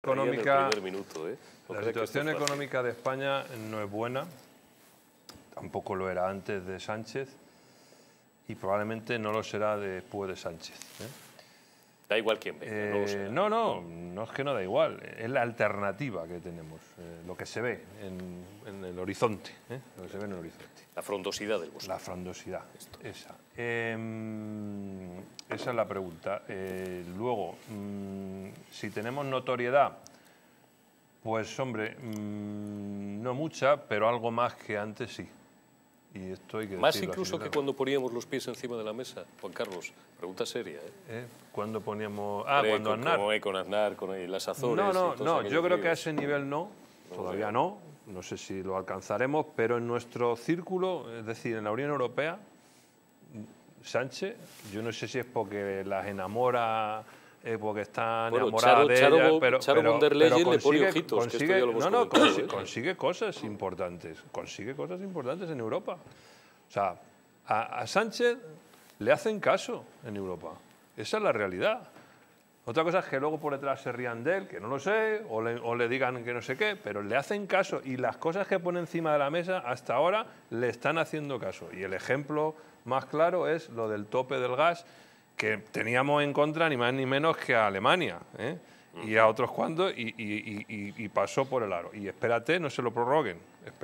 económica, primer minuto, ¿eh? la situación económica de España no es buena, tampoco lo era antes de Sánchez y probablemente no lo será después de Sánchez, ¿eh? Da igual quién venga, no es que no da igual, es la alternativa que tenemos, lo que se ve en el horizonte, lo que se ve en el horizonte. La frondosidad del bosque. La frondosidad, esa. Esa es la pregunta. Luego, si tenemos notoriedad, pues hombre, no mucha, pero algo más que antes sí. Y esto hay que Más decirlo incluso así, que claro. cuando poníamos los pies encima de la mesa, Juan Carlos. Pregunta seria, ¿eh? Cuando poníamos... cuando con, Aznar. Con Aznar, con las Azores... No, yo creo que a ese nivel no, todavía no sé si lo alcanzaremos, pero en nuestro círculo, es decir, en la Unión Europea, Sánchez, yo no sé si es porque las enamora, porque está enamorada de ella, pero von der Leyen le pone ojitos, consigue cosas importantes, en Europa. O sea, a Sánchez le hacen caso en Europa, esa es la realidad. Otra cosa es que luego por detrás se rían de él, que no lo sé, o le digan que no sé qué, pero le hacen caso y las cosas que pone encima de la mesa hasta ahora le están haciendo caso. Y el ejemplo más claro es lo del tope del gas, que teníamos en contra ni más ni menos que a Alemania, y a otros cuantos, y pasó por el aro. Y espérate, no se lo prorroguen,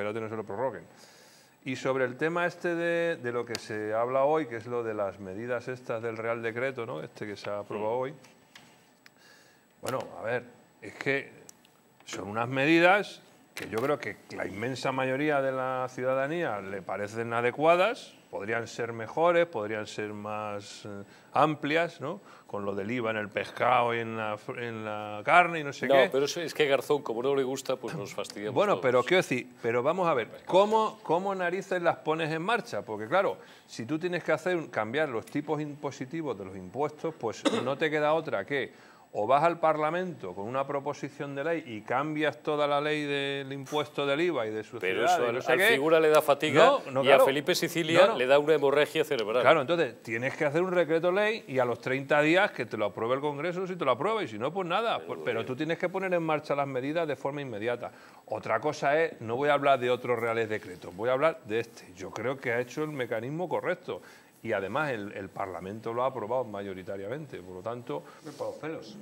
Y sobre el tema este de lo que se habla hoy, que es lo de las medidas estas del Real Decreto, ¿no? Que se ha aprobado hoy. Bueno, a ver, es que son unas medidas que yo creo que la inmensa mayoría de la ciudadanía le parecen adecuadas, podrían ser mejores, podrían ser más amplias, ¿no? Con lo del IVA en el pescado y en la carne y no sé qué. No, pero eso es que Garzón, como no le gusta, pues nos fastidiamos Bueno, todos. pero quiero decir, vamos a ver, ¿cómo narices las pones en marcha? Porque claro, si tú tienes que cambiar los tipos impositivos de los impuestos, pues no te queda otra que o vas al Parlamento con una proposición de ley y cambias toda la ley del impuesto del IVA y de su Pero eso al figura le da fatiga y claro, a Felipe Sicilia le da una hemorragia cerebral. Claro, entonces tienes que hacer un decreto ley y a los 30 días que te lo apruebe el Congreso si te lo aprueba y si no, pues nada. Pero tú tienes que poner en marcha las medidas de forma inmediata. Otra cosa es, no voy a hablar de otros reales decretos, voy a hablar de este. Yo creo que ha hecho el mecanismo correcto. Y además el Parlamento lo ha aprobado mayoritariamente, por lo tanto... Por los pelos.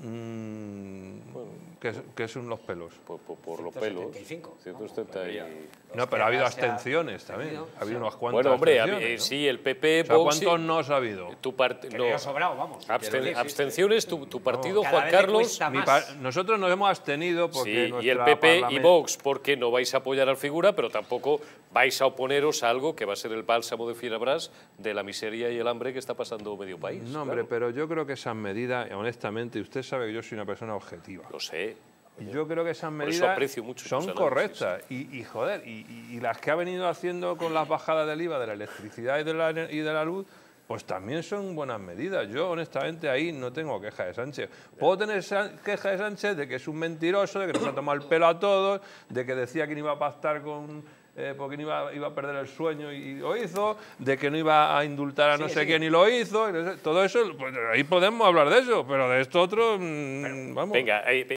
¿Qué son los pelos? Por los pelos. 170 No, pero ha habido abstenciones también. Ha habido unas cuantas. Bueno, hombre, ¿no? sí, el PP... O sea, ¿cuántos no ha habido? No. Sobrado, vamos. Abstenciones, tu partido, Juan Carlos... Nosotros nos hemos abstenido porque... Sí, y el PP y Vox porque no vais a apoyar al figura, pero tampoco vais a oponeros a algo que va a ser el bálsamo de Fierabras de la miseria y el hambre que está pasando medio país. No, hombre, pero yo creo que esas medidas, honestamente, usted sabe que yo soy una persona objetiva. Lo sé. Yo creo que esas medidas son correctas y joder, y las que ha venido haciendo con las bajadas del IVA de la electricidad y de la luz, pues también son buenas medidas. Yo, honestamente, ahí no tengo queja de Sánchez. Puedo tener queja de Sánchez de que es un mentiroso, de que nos ha tomado el pelo a todos, de que decía que no iba a pactar con... porque iba a perder el sueño y lo hizo, de que no iba a indultar a no sé quién y lo hizo, todo eso, pues ahí podemos hablar de eso, pero de esto otro, vamos. Venga,